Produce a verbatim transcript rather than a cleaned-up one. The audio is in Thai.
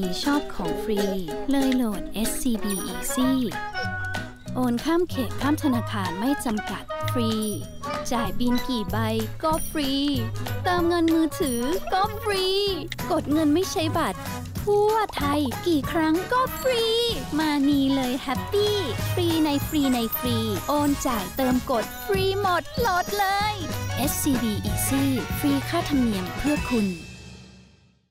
นี้ชอบของฟรีเลยโหลด เอส ซี บี Easy โอนข้ามเขตข้ามธนาคารไม่จำกัดฟรีจ่ายบิลกี่ใบก็ฟรีเติมเงินมือถือก็ฟรีกดเงินไม่ใช้บัตรทั่วไทยกี่ครั้งก็ฟรีมานี่เลยแฮปปี้ฟรีในฟรีในฟรีโอนจ่ายเติมกดฟรีหมดโหลดเลย เอส ซี บี Easy ฟรีค่าธรรมเนียมเพื่อคุณ